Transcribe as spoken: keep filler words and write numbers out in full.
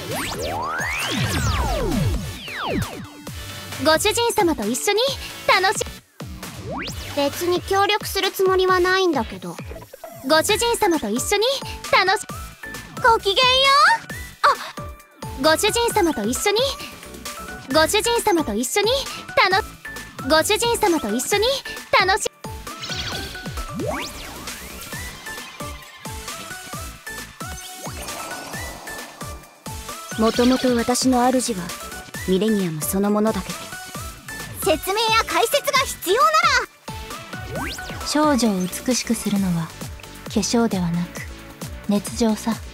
ご主人様と一緒に楽し。別に協力するつもりはないんだけど。ご主人様と一緒に楽し。ごきげんよう。あ、ご主人様と一緒にご主人様と一緒に楽ご主人様と一緒に楽し。もともと私の主はミレニアムそのものだけど、説明や解説が必要なら。 少女を美しくするのは化粧ではなく熱情さ。